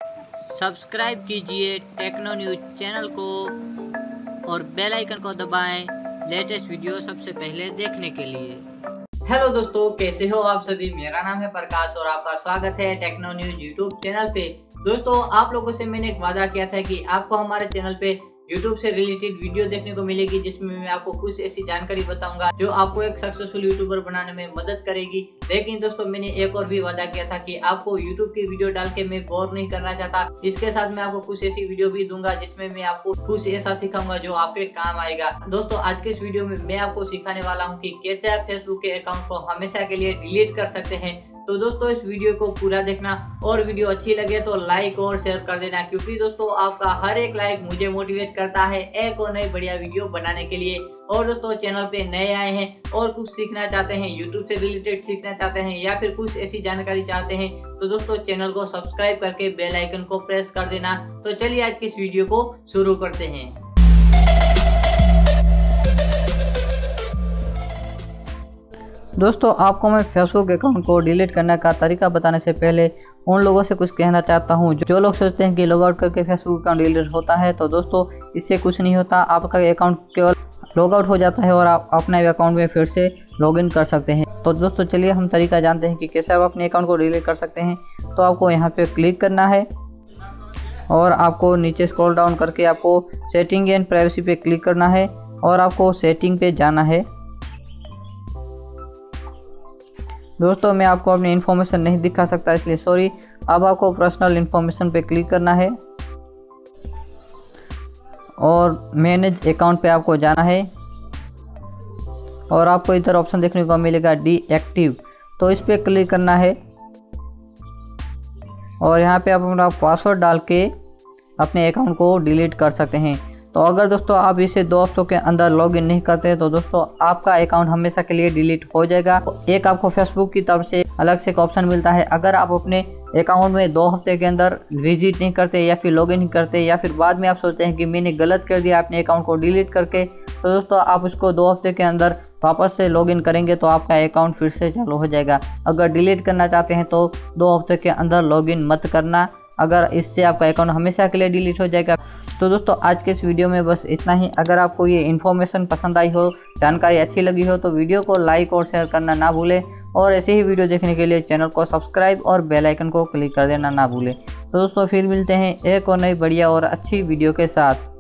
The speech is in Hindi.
सब्सक्राइब कीजिए टेक्नो न्यूज चैनल को और बेल आइकन को दबाएं लेटेस्ट वीडियो सबसे पहले देखने के लिए। हेलो दोस्तों, कैसे हो आप सभी। मेरा नाम है प्रकाश और आपका स्वागत है टेक्नो न्यूज यूट्यूब चैनल पे। दोस्तों, आप लोगों से मैंने एक वादा किया था कि आपको हमारे चैनल पे यूट्यूब से रिलेटेड वीडियो देखने को मिलेगी, जिसमें मैं आपको कुछ ऐसी जानकारी बताऊंगा जो आपको एक सक्सेसफुल यूट्यूबर बनाने में मदद करेगी। लेकिन दोस्तों, मैंने एक और भी वादा किया था कि आपको यूट्यूब की वीडियो डाल के मैं बोर नहीं करना चाहता। इसके साथ मैं आपको कुछ ऐसी वीडियो भी दूंगा जिसमें मैं आपको कुछ ऐसा सिखाऊंगा जो आपके काम आएगा। दोस्तों, आज के इस वीडियो में मैं आपको सिखाने वाला हूँ कि कैसे आप फेसबुक के अकाउंट को हमेशा के लिए डिलीट कर सकते हैं। तो दोस्तों, इस वीडियो को पूरा देखना और वीडियो अच्छी लगे तो लाइक और शेयर कर देना, क्योंकि दोस्तों आपका हर एक लाइक मुझे मोटिवेट करता है एक और नई बढ़िया वीडियो बनाने के लिए। और दोस्तों, चैनल पे नए आए हैं और कुछ सीखना चाहते हैं, यूट्यूब से रिलेटेड सीखना चाहते हैं या फिर कुछ ऐसी जानकारी चाहते हैं, तो दोस्तों चैनल को सब्सक्राइब करके बेल आइकन को प्रेस कर देना। तो चलिए आज की इस वीडियो को शुरू करते हैं। दोस्तों, आपको मैं फेसबुक अकाउंट को डिलीट करने का तरीका बताने से पहले उन लोगों से कुछ कहना चाहता हूं जो लोग सोचते हैं कि लॉग आउट करके फेसबुक अकाउंट डिलीट होता है। तो दोस्तों, इससे कुछ नहीं होता। आपका अकाउंट केवल लॉग आउट हो जाता है और आप अपने अकाउंट में फिर से लॉगिन कर सकते हैं। तो दोस्तों, चलिए हम तरीका जानते हैं कि कैसे आप अपने अकाउंट को डिलीट कर सकते हैं। तो आपको यहाँ पे क्लिक करना है और आपको नीचे स्क्रॉल डाउन करके आपको सेटिंग एंड प्राइवेसी पे क्लिक करना है और आपको सेटिंग पे जाना है। दोस्तों, मैं आपको अपनी इन्फॉर्मेशन नहीं दिखा सकता, इसलिए सॉरी। अब आपको पर्सनल इन्फॉर्मेशन पे क्लिक करना है और मैनेज अकाउंट पे आपको जाना है और आपको इधर ऑप्शन देखने को मिलेगा डीएक्टिव। तो इस पे क्लिक करना है और यहाँ पे आप अपना पासवर्ड डाल के अपने अकाउंट को डिलीट कर सकते हैं। तो अगर दोस्तों आप इसे 2 हफ्तों के अंदर लॉगिन नहीं करते तो दोस्तों आपका अकाउंट हमेशा के लिए डिलीट हो जाएगा। एक आपको फेसबुक की तरफ से अलग से एक ऑप्शन मिलता है। अगर आप अपने अकाउंट में 2 हफ्ते के अंदर विजिट नहीं करते या फिर लॉगिन नहीं करते या फिर बाद में आप सोचते हैं कि मैंने गलत कर दिया अपने अकाउंट को डिलीट करके, तो दोस्तों आप उसको 2 हफ्ते के अंदर वापस से लॉगिन करेंगे तो आपका अकाउंट फिर से चालू हो जाएगा। अगर डिलीट करना चाहते हैं तो 2 हफ्ते के अंदर लॉगिन मत करना, अगर इससे आपका अकाउंट हमेशा के लिए डिलीट हो जाएगा। तो दोस्तों, आज के इस वीडियो में बस इतना ही। अगर आपको ये इन्फॉर्मेशन पसंद आई हो, जानकारी अच्छी लगी हो, तो वीडियो को लाइक और शेयर करना ना भूलें और ऐसे ही वीडियो देखने के लिए चैनल को सब्सक्राइब और बेल आइकन को क्लिक कर देना ना भूलें। तो दोस्तों, फिर मिलते हैं एक और नई बढ़िया और अच्छी वीडियो के साथ।